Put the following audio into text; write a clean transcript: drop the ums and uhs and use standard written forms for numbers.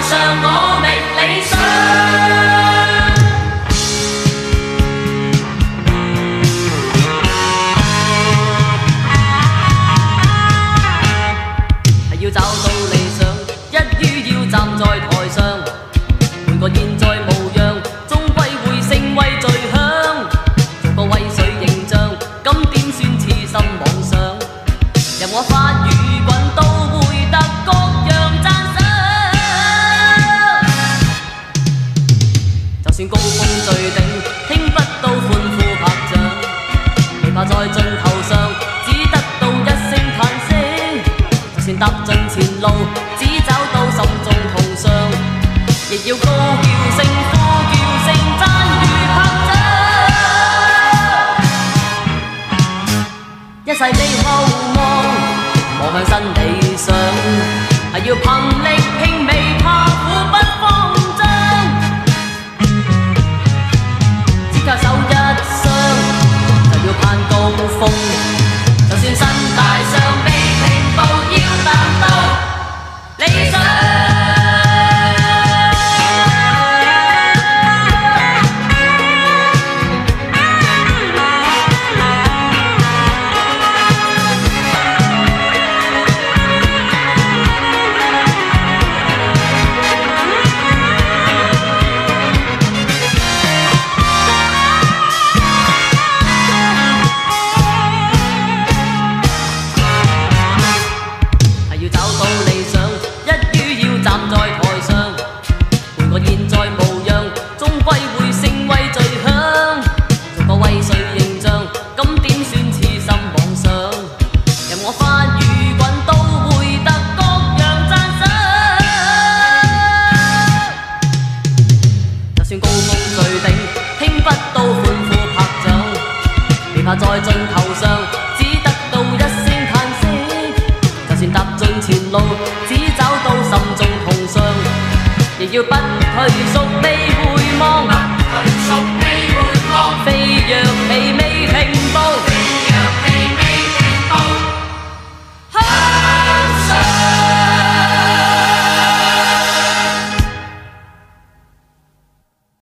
上我覓理想。係要找到理想，一於要站在台上，換個現在模樣，終歸會成為最響。做個威水形象，咁點算痴心妄想？任我發語滾都會得各樣讚賞。就算高峰最頂，聽不到歡呼拍掌，未怕在盡頭上，只得到一聲嘆息。就算踏盡前路，只找到心中痛傷，亦要高叫聲、呼叫聲、讚譽拍掌。一世地後望，望向新理想，係要憑力拼，未怕苦不慌張。只靠手一雙，就要攀高峰。就算身大傷被平步，要達到理想。怕在盡頭上，只得到一聲嘆息。就算踏盡前路，只找到心中痛傷，亦要不退縮，未回望。不退縮。